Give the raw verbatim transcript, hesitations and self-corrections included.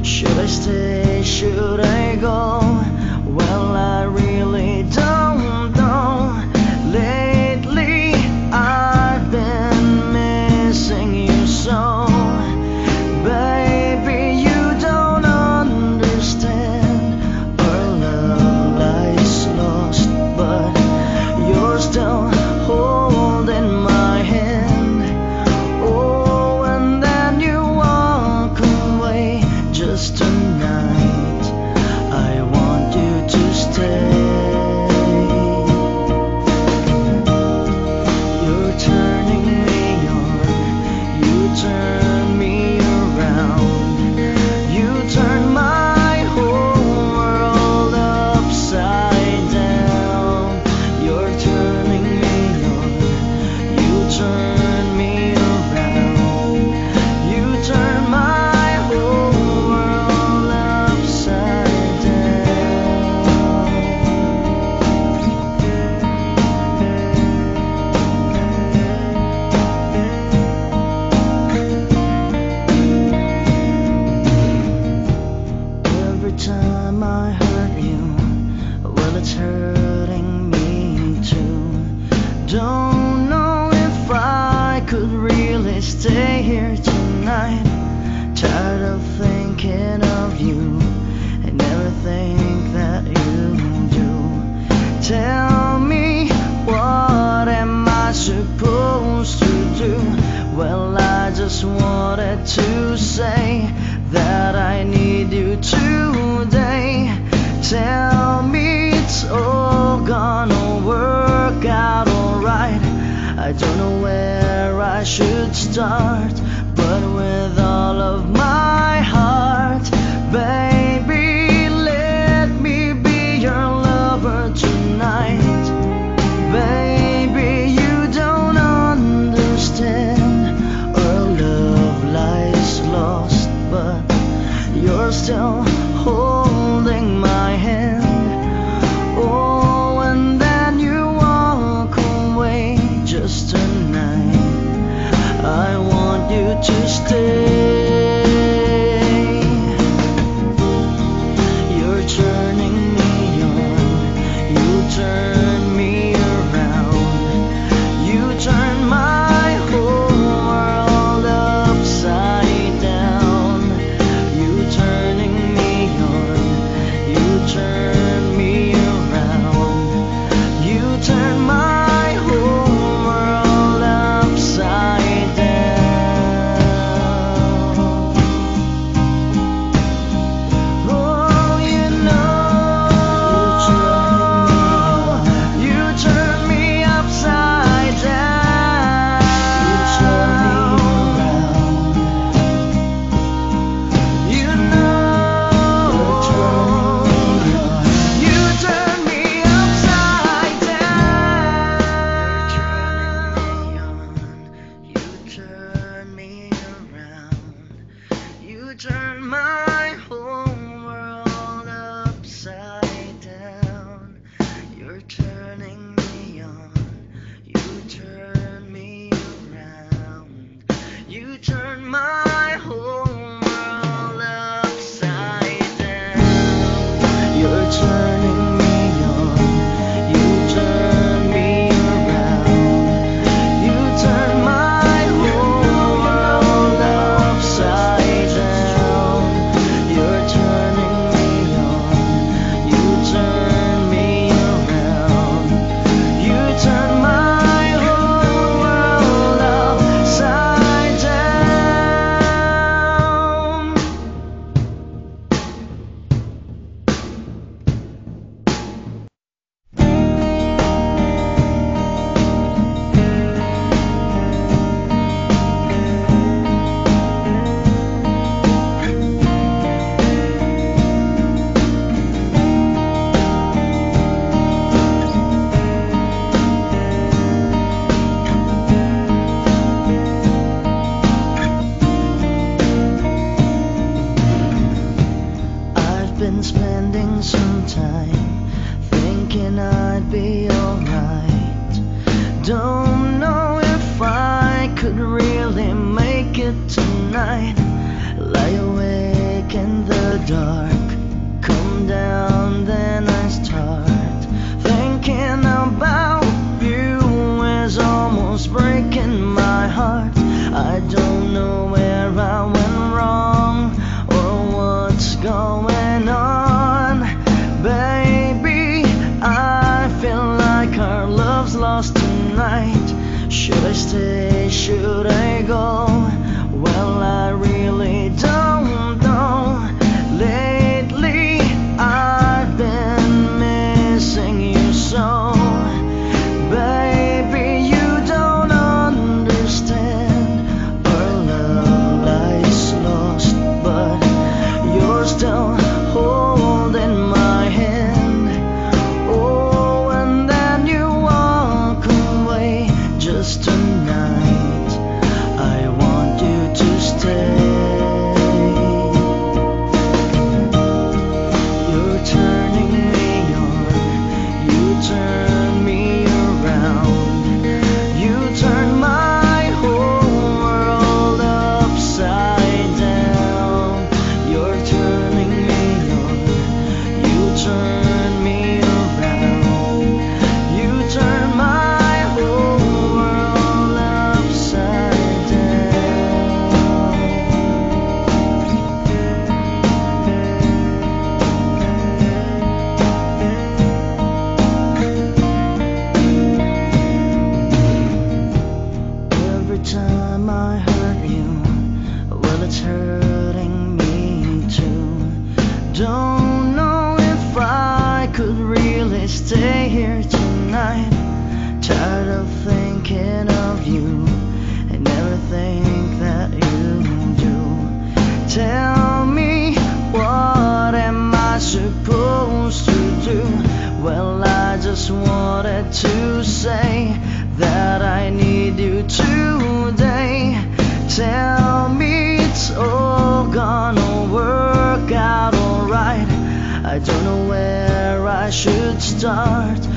Should I stay? Should I go? Well, I really don't know. Lately, I've been missing you so. Baby, you don't understand. Our love lies lost, but you're still holding my hand. Oh, and then you walk away. Just tonight, I want you to stay. You're turning me on, you turn me around, you turn my whole world upside down. You're turning me on, you turn me around, you turn my whole world upside down. Every time I hurt you, well, it's hurting me too. Don't know if I could really stay here tonight. Tired of thinking of you and everything that you do. Tell me, what am I supposed to do? Well, I just wanted to say that I need you today. Tell me it's all gonna work out alright. I don't know where I should start, but with all of my heart, baby, let me be your lover tonight. Baby, you don't understand. Our love lies lost, but you're still holding my hand. Oh, and then you walk away. Just tonight, I want you to stay. You're turning me on, you turn me around, you turn my whole world upside down. You turning me on, you turn me around, you turn my whole world upside down. Oh, you know, you turn me upside down. You turn me around. You know, you turn me upside down. You turn me around. You turn my whole world upside down. You're turning me on. You turn me around. You turn my whole world upside down. You're turning me on. You turn me around. You turn my whole world upside down. You're turning me on. You turn me around. You turn my whole world upside down. I've been spending some time thinking I'd be alright. Don't know if I could really make it tonight. Lie awake in the dark come down, then I start thinking about you. Is almost breaking my heart. I don't know where I went wrong or what's going on, baby. I feel like our love's lost tonight. Should I stay? Should I go? Well, I really don't know. Lately I've been missing you so, baby. You don't understand. Our love lies lost, but you're still holding my hand. Oh, and then you walk away. Just tonight I want you to stay. You're turning me on, you turn me around, you turn my whole world upside down. You're turning me on, you turn me around, you turn my whole world upside down. Every time I hurt you, well, it's hurting me too. Don't know if I could really stay here tonight. Tired of thinking of you and everything that you do. Tell me, what am I supposed to do? Well, I just wanted to say that I need you today. Tell me it's all gonna work out alright. I don't know where I should start.